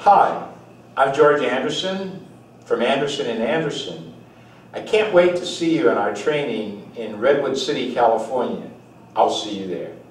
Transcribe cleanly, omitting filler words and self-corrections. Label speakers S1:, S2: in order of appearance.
S1: Hi, I'm George Anderson from Anderson & Anderson. I can't wait to see you in our training in Redwood City, California. I'll see you there.